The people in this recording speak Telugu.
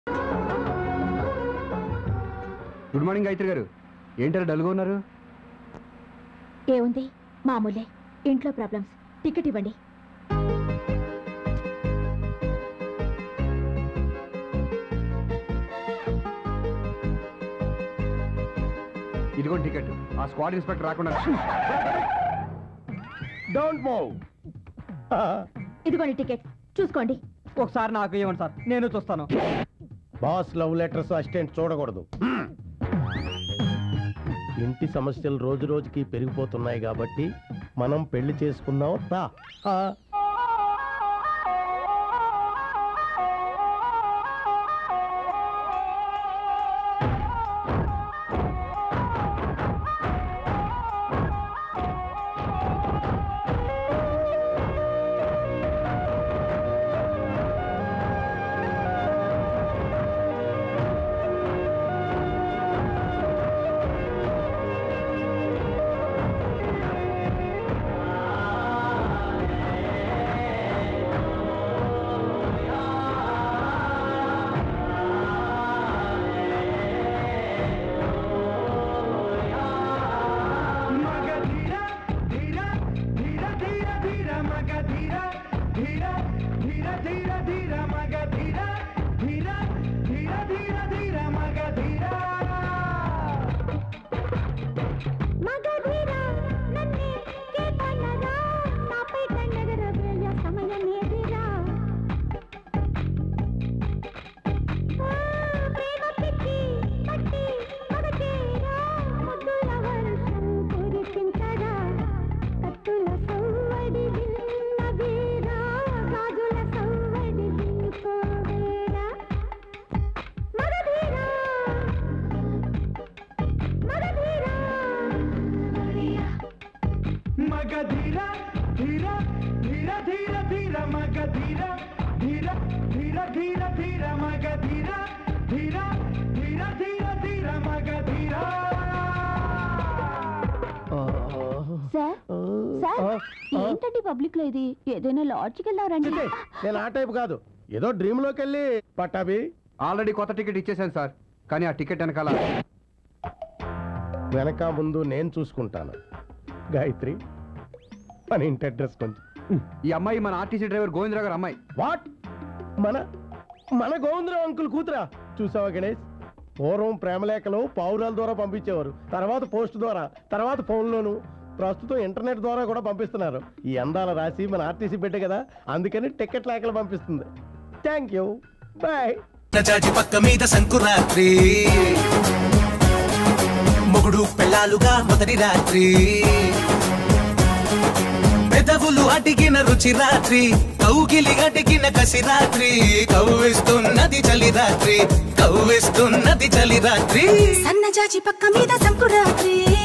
గుడ్ మార్నింగ్ గాయత్రి గారు, ఏంటారు డల్గా ఉన్నారు? ఏముంది, మామూలే, ఇంట్లో ప్రాబ్లమ్స్. టికెట్ ఇవ్వండి. ఇదిగో టికెట్. ఆ స్క్వాడ్ ఇన్స్పెక్టర్ రాకుండా. Don't move. ఇదిగోండి టికెట్, చూసుకోండి. ఒకసారి నాకు ఇవ్వండి సార్, నేను చూస్తాను. బాస్ లవ్ లెటర్స్ అసిస్టెంట్ చూడకూడదు. ఇంటి సమస్యలు రోజు రోజుకి పెరిగిపోతున్నాయి కాబట్టి మనం పెళ్లి చేసుకుందాం. ఏంటండి పబ్లిక్ లో ఇది? ఏదైనా లాడ్జ్కి వెళ్ళారండి? నేను ఆ టైప్ కాదు, ఏదో డ్రీమ్ లోకి వెళ్ళి. పట్టాభి ఆల్రెడీ కొత్త టికెట్ ఇచ్చేసాను సార్, కానీ ఆ టికెట్ వెనక ముందు నేను చూసుకుంటాను. గాయత్రి, మన ఇంటి అడ్రస్ కొంచెం. ఈ అమ్మాయి మన ఆర్టీసీ డ్రైవర్ గోవిందరావు గారు అమ్మాయి. వాట్? మన మన గోవిందరావు అంకుల్ కూతురా? చూసావా గణేష్, పూర్వం ప్రేమలేఖలు పావురాల ద్వారా పంపించేవారు, తర్వాత పోస్ట్ ద్వారా, తర్వాత ఫోన్లోను, ప్రస్తుతం ఇంటర్నెట్ ద్వారా కూడా పంపిస్తున్నారు. ఈ అందాల రాసి మన ఆర్టీసీ పెట్టే కదా, అందుకని టికెట్ లేఖలు పంపిస్తుంది. Thank you, bye. పక్క మీద సంకురాత్రి, మొగుడు పెళ్ళాలుగా మొదటి రాత్రి, పెదవులు అడిగిన రుచి రాత్రి, కౌగిలి అడిగిన కసి రాత్రి, కవ్విస్తున్నది చలి రాత్రి, కవ్విస్తున్నది చలి రాత్రి, సన్నజాజి పక్క మీద సంకురాత్రి.